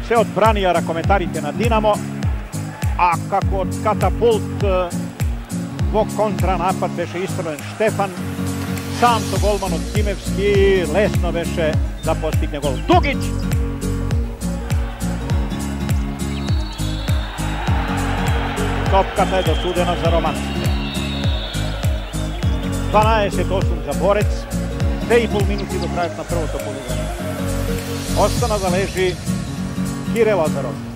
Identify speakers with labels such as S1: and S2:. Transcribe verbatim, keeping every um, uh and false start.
S1: Sve od Branijara komentarite na Dinamo, a kako od Katapult vo kontranapad beše istrojen Štefan, sam to golman od Timevski, lesno beše da postigne gol. Dugić! Topkata je dosudena za Romanske. dvanaest osam za Borec, dve i pol minuti do kraja na prvo to poluvreme. Ostana da leži Kire Lazarov.